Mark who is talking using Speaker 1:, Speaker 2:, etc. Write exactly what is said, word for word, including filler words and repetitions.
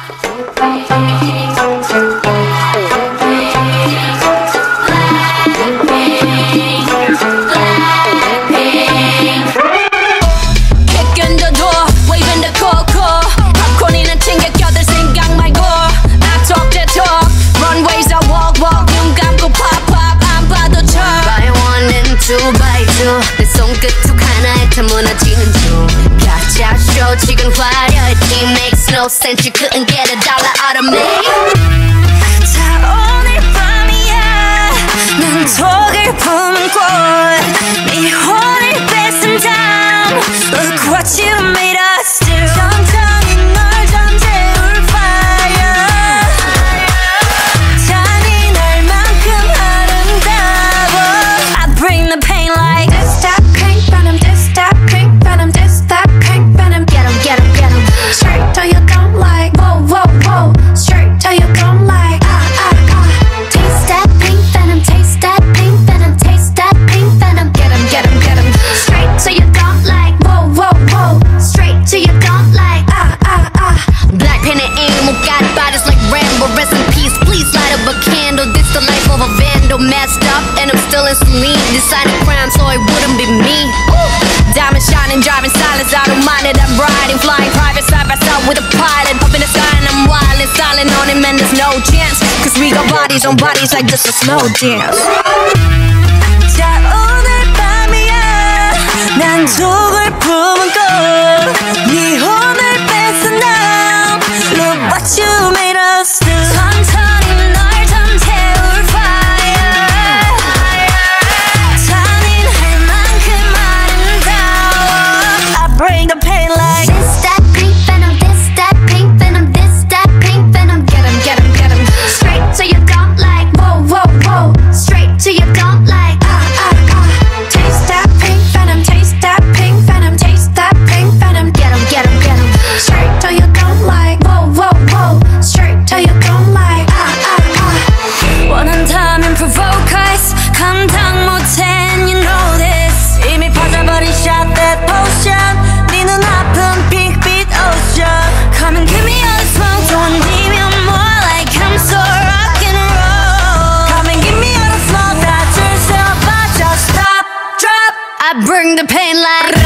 Speaker 1: 내 손끝 하나에 다 무너지는 중 가짜 쇼 지금 화려했지 Makes no sense you couldn't get a dollar out of me
Speaker 2: 자 오늘 밤이야 난 독을 품은 꽃네 혼을 뺏은 다음 Look what you made us do 천천히 널 잠재울 fire 잔인할 만큼 아름다워 I bring the pain like this that pink venom this that pink venom this that pink venom
Speaker 1: Get 'em, get 'em, get 'em
Speaker 2: straight till you come like whoa whoa whoa straight till you come like ah ah ah
Speaker 1: Taste that pink venom, taste that pink venom, taste that pink venom Get 'em, get 'em, get 'em
Speaker 2: straight till you come like whoa whoa whoa straight till you come like ah ah ah
Speaker 1: Blackpink and emo got bodies like Rambo Rest in peace, please light up a candle This the life of a vandal Messed up and I'm still in saline Decided crime so it wouldn't be me Ooh. Diamond shining, driving silence I don't mind it, I'm riding Flying private side by side with a pilot Up in the sky and I'm wildin' Styling on him and there's no chance Cause we got bodies on bodies like this a slow dance
Speaker 2: 자 오늘 밤이야 난 독을 품은 꽃네 혼을 뺏은 다음 Look what you made us do 천천히 널 잠재울 fire 잔인할 만큼 아름다워 I bring the pain like
Speaker 1: This that pink venom, this that pink venom, this that pink venom Get 'em, get 'em, get 'em
Speaker 2: straight till you come like whoa whoa whoa straight till you come like ah ah ah taste that pink venom taste that pink venom taste that pink venom
Speaker 1: Get 'em, get 'em, get 'em
Speaker 2: straight till you come like whoa whoa whoa straight till you come like ah ah ah 원한다면 provoke us 감당 못해 and you know this 이미 퍼져버린 shot that potion 네 눈앞은 핑크빛 ocean Come and give me all the smoke don't leave me more like I'm so rock and roll Come and give me all the smoke 다 줄 수 없어 just stop drop
Speaker 1: I bring the pain like